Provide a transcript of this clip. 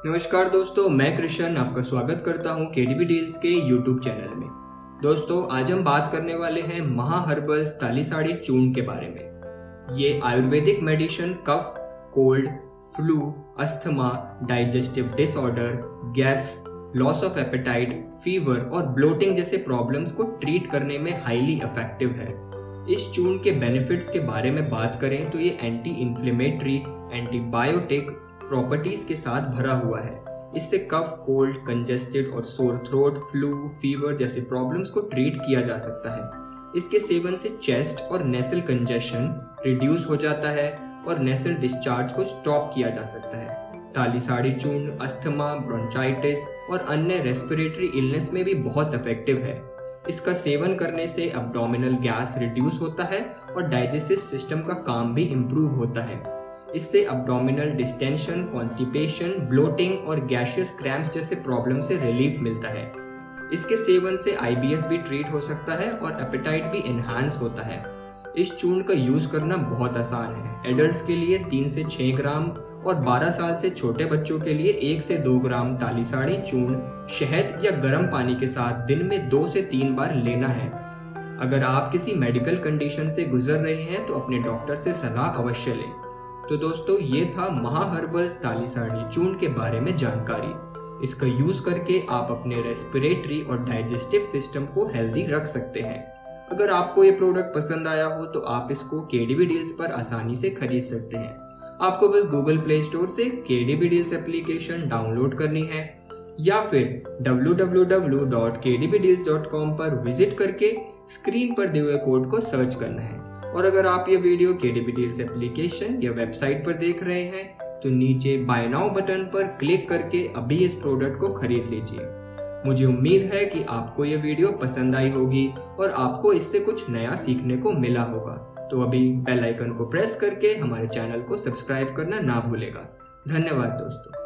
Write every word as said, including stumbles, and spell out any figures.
नमस्कार दोस्तों, मैं कृष्ण आपका स्वागत करता हूं केडीबी डील्स के यूट्यूब चैनल में। दोस्तों, आज हम बात करने वाले हैं महा हर्बल्स तालीसाड़ी चूर्ण के बारे में। ये Ayurvedic medicine cough, cold, flu, asthma, digestive disorder, gas, loss of appetite, fever और ब्लोटिंग जैसे प्रॉब्लम्स को ट्रीट करने में हाईली इफेक्टिव है। इस चूर्ण के बेनिफिट्स के बारे में बात करें तो ये एंटी इन्फ्लेमेटरी, एंटीबायोटिक प्रॉपर्टीज के साथ भरा हुआ है। इससे कफ, कोल्ड, कंजेस्टेड और सोर थ्रोट, फ्लू, फीवर जैसे प्रॉब्लम्स को ट्रीट किया जा सकता है। इसके सेवन से चेस्ट और नेसल कंजेशन रिड्यूस हो जाता है और नेसल डिस्चार्ज को स्टॉप किया जा सकता है। तालीसाड़ी चूर्ण अस्थमा, ब्रोंचाइटिस और अन्य रेस्पिरेटरी इलनेस में भी बहुत इफेक्टिव है। इसका सेवन करने से एब्डोमिनल गैस रिड्यूस होता है और डाइजेस्टिव सिस्टम का काम भी इम्प्रूव होता है। इससे एब्डोमिनल डिस्टेंशन, कॉन्स्टिपेशन, ब्लोटिंग और गैशियस क्रैम्प्स जैसे प्रॉब्लम से रिलीफ मिलता है। इसके सेवन से आईबीएस भी ट्रीट हो सकता है और एपेटाइट भी एनहांस होता है। इस चूर्ण का यूज करना बहुत आसान है। एडल्ट्स के लिए तीन से छह ग्राम और बारह साल से छोटे बच्चों के लिए एक से दो ग्राम तालीसाड़ी चूर्ण शहद या गर्म पानी के साथ दिन में दो से तीन बार लेना है। अगर आप किसी मेडिकल कंडीशन से गुजर रहे हैं तो अपने डॉक्टर से सलाह अवश्य लें। तो दोस्तों, ये था महा हर्बल्स तालीसाड़ी चूर्ण के बारे में जानकारी। इसका यूज करके आप अपने रेस्पिरेटरी और डाइजेस्टिव सिस्टम को हेल्दी रख सकते हैं। अगर आपको ये प्रोडक्ट पसंद आया हो तो आप इसको केडीबी डील्स पर आसानी से खरीद सकते हैं। आपको बस गूगल प्ले स्टोर से केडीबी डील्स एप्लीकेशन डाउनलोड करनी है या फिर W W W dot K D B deals dot com पर विजिट करके स्क्रीन पर दिए हुए कोड को सर्च करना है। और अगर आप ये वीडियो केडीबी डील्स एप्लीकेशन या वेबसाइट पर देख रहे हैं तो नीचे बाय नाउ बटन पर क्लिक करके अभी इस प्रोडक्ट को खरीद लीजिए। मुझे उम्मीद है कि आपको ये वीडियो पसंद आई होगी और आपको इससे कुछ नया सीखने को मिला होगा। तो अभी बेल आइकन को प्रेस करके हमारे चैनल को सब्सक्राइब करना ना भूलेगा। धन्यवाद दोस्तों।